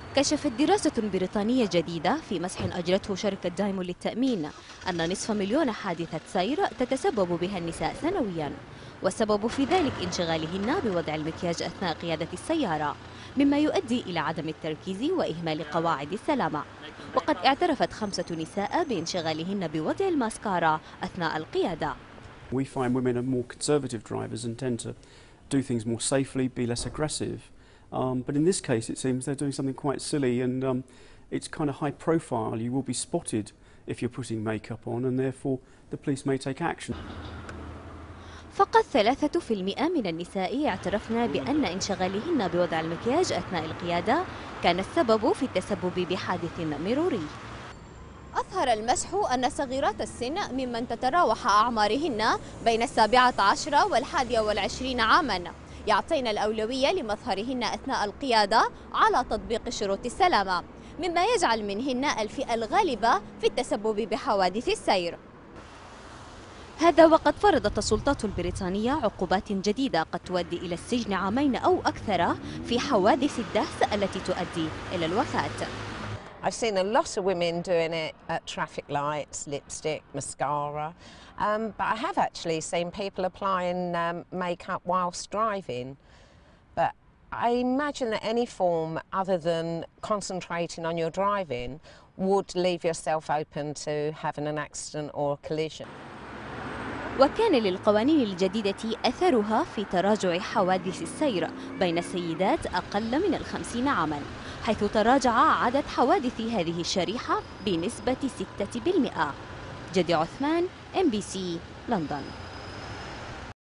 كشفت دراسة بريطانية جديدة في مسح أجرته شركة دايمو للتأمين أن نصف مليون حادثة سير تتسبب بها النساء سنويا، والسبب في ذلك انشغالهن بوضع المكياج أثناء قيادة السيارة، مما يؤدي إلى عدم التركيز وإهمال قواعد السلامة. وقد اعترفت 5 نساء بانشغالهن بوضع الماسكارا أثناء القيادة. We find women are more conservative drivers and tend to do things more safely, be less aggressive. But in this case, it seems they're doing something quite silly, and it's kind of high profile. You will be spotted if you're putting makeup on, and therefore the police may take action. فقط 3% من النساء اعترفن بأن انشغالهن بوضع المكياج أثناء القيادة كان السبب في التسبب بحادث مروري. أظهر المسح أن صغيرات السن ممن تتراوح أعمارهن بين 17 و21 عاما يعطين الأولوية لمظهرهن أثناء القيادة على تطبيق شروط السلامة، مما يجعل منهن الفئة الغالبة في التسبب بحوادث السير. هذا وقد فرضت السلطات البريطانية عقوبات جديدة قد تؤدي إلى السجن 2 عام أو أكثر في حوادث الدهس التي تؤدي إلى الوفاة. I've seen a lot of women doing it at traffic lights, lipstick, mascara, but I have actually seen people applying makeup whilst driving. But I imagine that any form other than concentrating on your driving would leave yourself open to having an accident or a collision. وكان للقوانين الجديدة أثرها في تراجع حوادث السير بين السيدات أقل من 50 عاما، حيث تراجع عدد حوادث هذه الشريحة بنسبة 6%. جدي عثمان، MBC، لندن.